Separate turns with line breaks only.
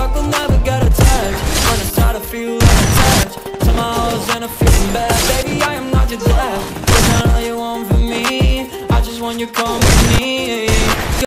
like we'll never get attached. When I start to feel like attached to my hoes and I'm feeling bad. Baby, I am not your dad. That's not all you want from me. I just want your company.